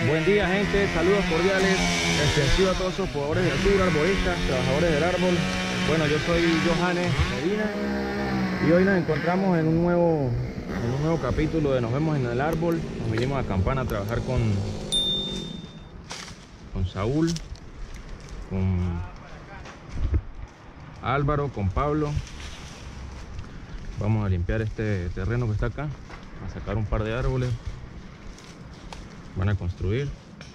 Buen día, gente, saludos cordiales, extensivo a todos esos jugadores de altura, arboristas, trabajadores del árbol. Bueno, yo soy Johannes Medina y hoy nos encontramos en un nuevo capítulo de Nos Vemos en el Árbol. Nos vinimos a Campana a trabajar con Saúl, con Álvaro, con Pablo. Vamos a limpiar este terreno que está acá, a sacar un par de árboles. Van a construir,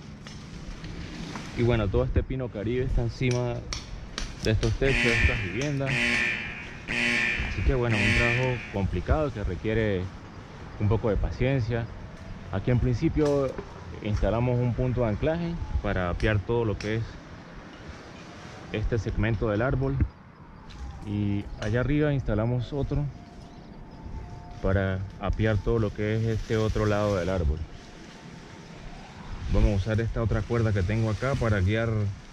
y bueno, todo este pino caribe está encima de estos techos, de estas viviendas, así que bueno, un trabajo complicado que requiere un poco de paciencia. Aquí en principio instalamos un punto de anclaje para apiar todo lo que es este segmento del árbol, y allá arriba instalamos otro para apiar todo lo que es este otro lado del árbol. Vamos a usar esta otra cuerda que tengo acá para guiar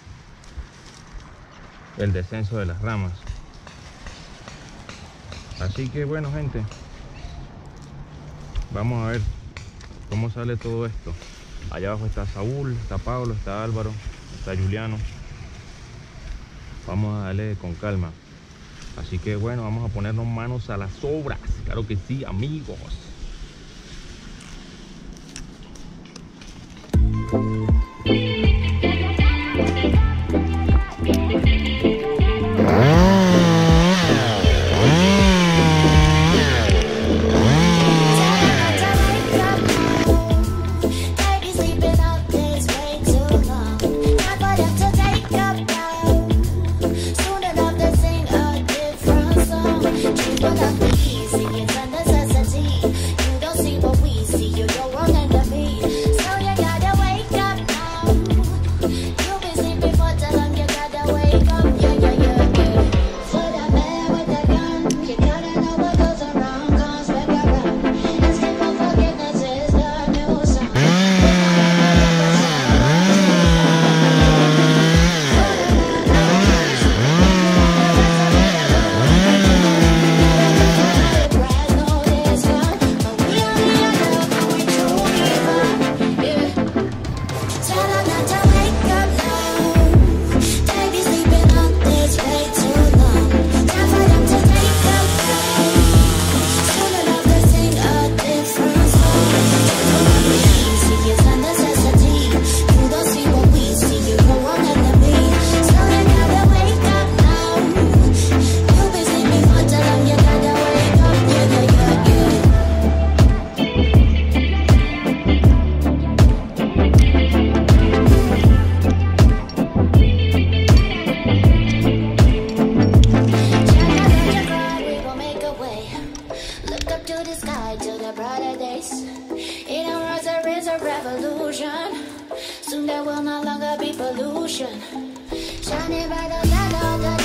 el descenso de las ramas. Así que bueno, gente, vamos a ver cómo sale todo esto. Allá abajo está Saúl, está Pablo, está Álvaro, está Juliano. Vamos a darle con calma. Así que bueno, vamos a ponernos manos a las obras. Claro que sí, amigos. Soon there will no longer be pollution. Shining bright,